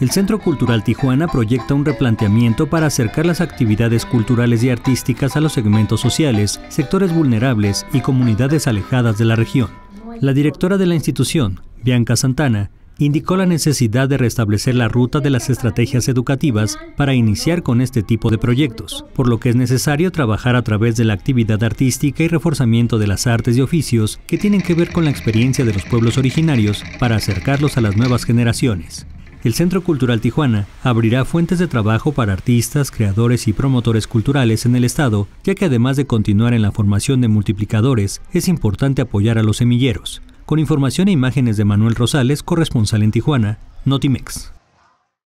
El Centro Cultural Tijuana proyecta un replanteamiento para acercar las actividades culturales y artísticas a los segmentos sociales, sectores vulnerables y comunidades alejadas de la región. La directora de la institución, Bianca Santana, indicó la necesidad de restablecer la ruta de las estrategias educativas para iniciar con este tipo de proyectos, por lo que es necesario trabajar a través de la actividad artística y reforzamiento de las artes y oficios que tienen que ver con la experiencia de los pueblos originarios para acercarlos a las nuevas generaciones. El Centro Cultural Tijuana abrirá fuentes de trabajo para artistas, creadores y promotores culturales en el estado, ya que además de continuar en la formación de multiplicadores, es importante apoyar a los semilleros. Con información e imágenes de Manuel Rosales, corresponsal en Tijuana, Notimex.